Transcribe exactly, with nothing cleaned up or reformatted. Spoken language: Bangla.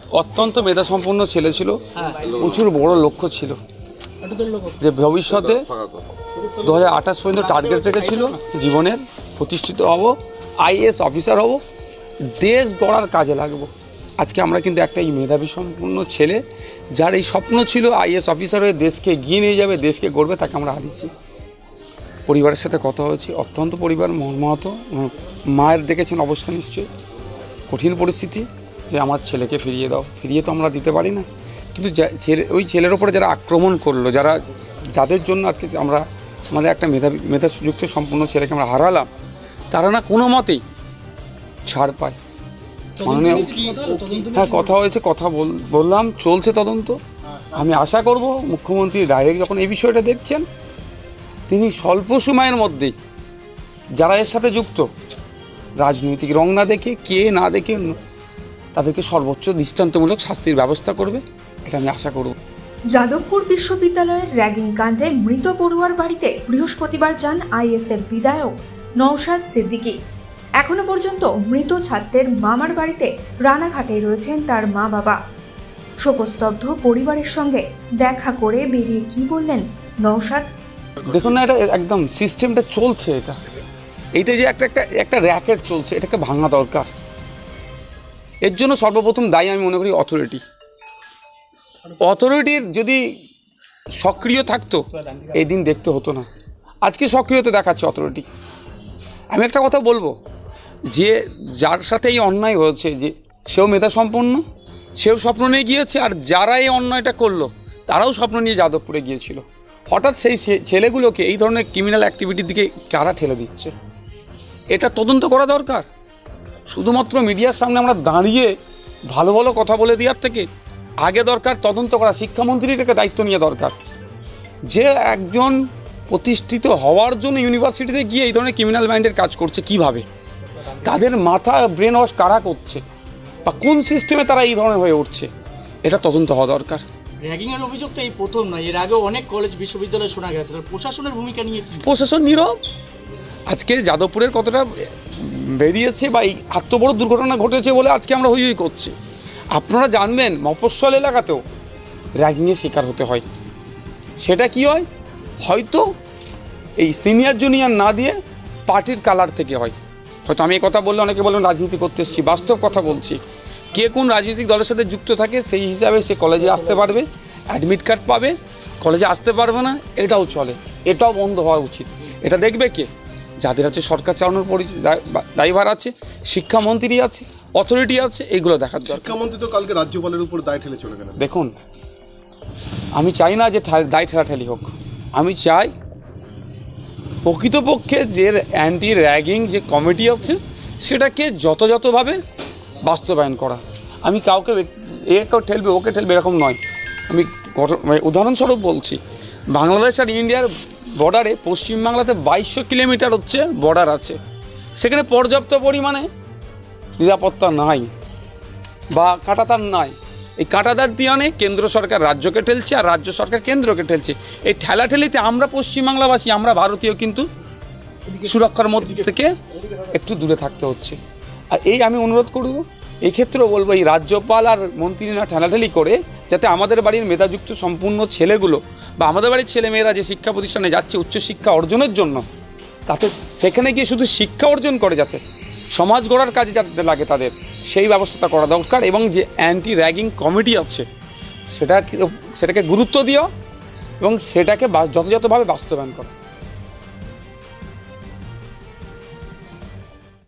অত্যন্ত মেধাসম্পন্ন ছেলে ছিল, প্রচুর বড় লক্ষ্য ছিল যে ভবিষ্যতে দু হাজার আঠাশ পর্যন্ত টার্গেট রেখেছিল জীবনের প্রতিষ্ঠিত হব, আইএএস অফিসার হব, দেশ গড়ার কাজে লাগবো। আজকে আমরা কিন্তু একটা এই মেধাবী সম্পন্ন ছেলে যার এই স্বপ্ন ছিল আইএএস অফিসার হয়ে দেশকে এগিয়ে নিয়ে যাবে, দেশকে গড়বে, তাকে আমরা হারিয়েছি। পরিবারের সাথে কথা হয়েছে, অত্যন্ত পরিবার মর্মাহত। মায়ের দেখেছেন অবস্থা নিশ্চয়ই কঠিন পরিস্থিতি, যে আমার ছেলেকে ফিরিয়ে দাও। ফিরিয়ে তো আমরা দিতে পারি না, কিন্তু ছেলে ওই ছেলের ওপরে যারা আক্রমণ করলো, যারা যাদের জন্য আজকে আমরা আমাদের একটা মেধাবী মেধাযুক্ত সম্পূর্ণ ছেলেকে আমরা হারালাম, তারা না কোনো মতেই ছাড় পায়। মাননীয় হ্যাঁ কথা হয়েছে, কথা বললাম, চলছে তদন্ত। আমি আশা করব মুখ্যমন্ত্রী ডাইরেক্ট যখন এই বিষয়টা দেখছেন, তিনি স্বল্প সময়ের মধ্যেই যারা এর সাথে যুক্ত, রাজনৈতিক রং না দেখে, কে না দেখে, তাদেরকে সর্বোচ্চ দৃষ্টান্তমূলক শাস্তির ব্যবস্থা করবে, এটা আমি আশা করব। যাদবপুর বিশ্ববিদ্যালয়ের র্যাগিং কাণ্ডে মৃত পড়ুয়ার বাড়িতে বৃহস্পতিবার যান আইএসএফ বিধায়ক নওশাদ সিদ্দিকী। এখনো পর্যন্ত মৃত ছাত্রের মামার বাড়িতে রানাঘাটে রয়েছেন তার মা বাবা। শোকস্তব্ধ পরিবারের সঙ্গে দেখা করে বেরিয়ে কি বললেন নওশাদ? দেখুন না, এটা একদম সিস্টেমটা চলছে, এটা এইটা যে একটা একটা একটা র্যাকেট চলছে, এটাকে ভাঙা দরকার। এর জন্য সর্বপ্রথম দায়ী আমি মনে করি অথরিটি। অথরিটির যদি সক্রিয় থাকতো এই দিন দেখতে হতো না। আজকে সক্রিয়তা দেখাচ্ছে অথরিটি। আমি একটা কথা বলবো, যে যার সাথে এই অন্যায় হয়েছে, যে সেও মেধাসম্পন্ন, সেও স্বপ্ন নিয়ে গিয়েছে, আর যারা এই অন্যায়টা করলো তারাও স্বপ্ন নিয়ে যাদবপুরে গিয়েছিল। হঠাৎ সেই ছেলেগুলোকে এই ধরনের ক্রিমিনাল অ্যাক্টিভিটির দিকে কারা ঠেলে দিচ্ছে, এটা তদন্ত করা দরকার। শুধুমাত্র মিডিয়ার সামনে আমরা দাঁড়িয়ে ভালো ভালো কথা বলে দেওয়ার থেকে আগে দরকার তদন্ত করা। শিক্ষামন্ত্রীকে দায়িত্ব নিয়ে দরকার, যে একজন প্রতিষ্ঠিত হওয়ার জন্য ইউনিভার্সিটিতে গিয়ে এই ধরনের ক্রিমিনাল মাইন্ডের কাজ করছে, কিভাবে তাদের মাথা ব্রেন ওয়াশ কারা করছে, বা কোন সিস্টেমে তারা এই ধরনের হয়ে উঠছে, এটা তদন্ত হওয়া দরকার। র্যাগিংয়ের অভিযোগ তো এই প্রথম নয়, এর আগেও অনেক কলেজ বিশ্ববিদ্যালয়ে শোনা গেছে। প্রশাসনের ভূমিকা নিয়ে কি? প্রশাসন নীরব। আজকে যাদবপুরের কতটা বেরিয়েছে বা এই এত বড় দুর্ঘটনা ঘটেছে বলে আজকে আমরা হই হই করছি। আপনারা জানবেন মফস্বল এলাকাতেও র্যাগিংয়ের শিকার হতে হয়। সেটা কি হয়? হয়তো এই সিনিয়র জুনিয়র না দিয়ে পার্টির কালার থেকে হয়। হয়তো আমি এই কথা বললে অনেকে বলবেন রাজনীতি করতে এসেছি, বাস্তব কথা বলছি। কে কোন রাজনৈতিক দলের সাথে যুক্ত থাকে সেই হিসাবে সে কলেজে আসতে পারবে, অ্যাডমিট কার্ড পাবে, কলেজে আসতে পারবে না, এটাও চলে। এটাও বন্ধ হওয়া উচিত। এটা দেখবে কে? যাদের আছে সরকার চালানোর দায়ভার আছে, শিক্ষামন্ত্রী আছে, অথরিটি আছে, এইগুলো দেখার দরকার। শিক্ষামন্ত্রী তো কালকে রাজ্যপালের উপর দায় ঠেলে চলে গেলেন। দেখুন, আমি চাই না যে দায় ঠেলাঠেলি হোক। আমি চাই প্রকৃতপক্ষে যে অ্যান্টি র্যাগিং যে কমিটি আছে সেটাকে যথাযথভাবে বাস্তবায়ন করা। আমি কাউকে একেও ঠেলবে, ওকে ঠেলবে, এরকম নয়। আমি উদাহরণস্বরূপ বলছি, বাংলাদেশ আর ইন্ডিয়ার বর্ডারে পশ্চিমবাংলাতে বাইশশো কিলোমিটার হচ্ছে বর্ডার আছে, সেখানে পর্যাপ্ত পরিমাণে নিরাপত্তা নাই বা কাঁটাতার নাই। এই কাঁটাতার দিয়ে অনেক কেন্দ্র সরকার রাজ্যকে ঠেলছে আর রাজ্য সরকার কেন্দ্রকে ঠেলছে। এই ঠেলাঠেলিতে আমরা পশ্চিমবাংলাবাসী, আমরা ভারতীয় কিন্তু সুরক্ষার মধ্যে থেকে একটু দূরে থাকতে হচ্ছে। আর এই আমি অনুরোধ করব, এই ক্ষেত্রেও বলবো এই রাজ্যপাল আর মন্ত্রীরা ঠেলাঠেলি করে যাতে আমাদের বাড়ির মেধাযুক্ত সম্পূর্ণ ছেলেগুলো বা আমাদের বাড়ির ছেলেমেয়েরা যে শিক্ষা প্রতিষ্ঠানে যাচ্ছে উচ্চশিক্ষা অর্জনের জন্য, তাতে সেখানে গিয়ে শুধু শিক্ষা অর্জন করে, যাতে সমাজ গড়ার কাজে যাতে লাগে তাদের, সেই ব্যবস্থাটা করা দরকার। এবং যে অ্যান্টি র্যাগিং কমিটি আছে সেটা সেটাকে গুরুত্ব দেওয়া এবং সেটাকে যথাযথভাবে বাস্তবায়ন করা।